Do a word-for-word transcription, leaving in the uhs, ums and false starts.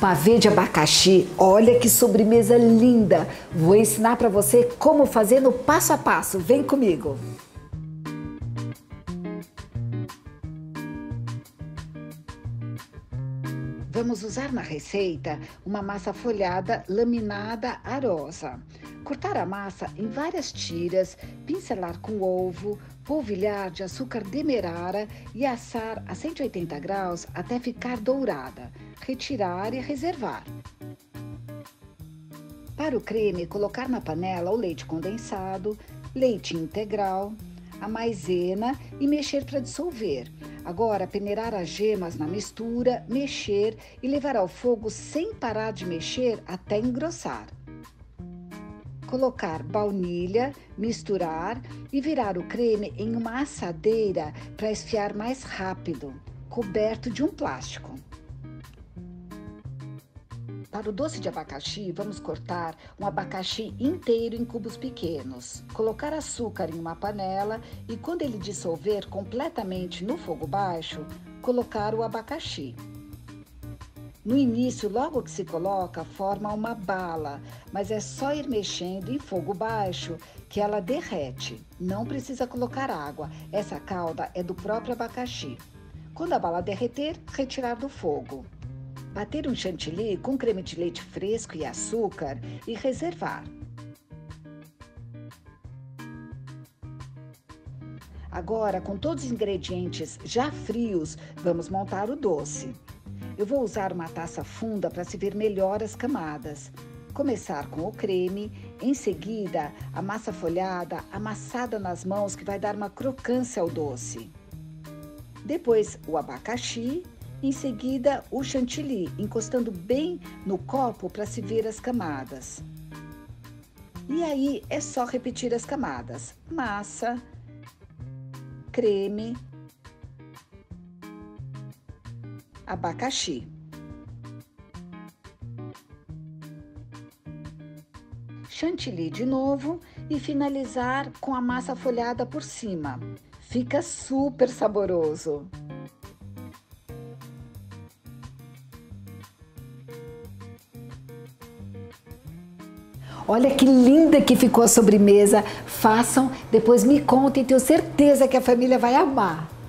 Pavê de abacaxi, olha que sobremesa linda! Vou ensinar para você como fazer no passo a passo, vem comigo! Vamos usar na receita uma massa folhada laminada arosa. Cortar a massa em várias tiras, pincelar com ovo, polvilhar de açúcar demerara e assar a cento e oitenta graus até ficar dourada. Retirar e reservar. Para o creme, colocar na panela o leite condensado, leite integral, a maisena e mexer para dissolver. Agora, peneirar as gemas na mistura, mexer e levar ao fogo sem parar de mexer até engrossar. Colocar baunilha, misturar e virar o creme em uma assadeira para esfriar mais rápido, coberto de um plástico. Para o doce de abacaxi, vamos cortar um abacaxi inteiro em cubos pequenos. Colocar açúcar em uma panela e, quando ele dissolver completamente no fogo baixo, colocar o abacaxi. No início, logo que se coloca, forma uma bala, mas é só ir mexendo em fogo baixo que ela derrete. Não precisa colocar água, essa calda é do próprio abacaxi. Quando a bala derreter, retirar do fogo. Bater um chantilly com creme de leite fresco e açúcar e reservar. Agora, com todos os ingredientes já frios, vamos montar o doce. Eu vou usar uma taça funda para se ver melhor as camadas. Começar com o creme, em seguida a massa folhada amassada nas mãos que vai dar uma crocância ao doce. Depois o abacaxi. Em seguida, o chantilly, encostando bem no copo para se ver as camadas. E aí, é só repetir as camadas. Massa, creme, abacaxi. Chantilly de novo e finalizar com a massa folhada por cima. Fica super saboroso! Olha que linda que ficou a sobremesa. Façam, depois me contem, tenho certeza que a família vai amar.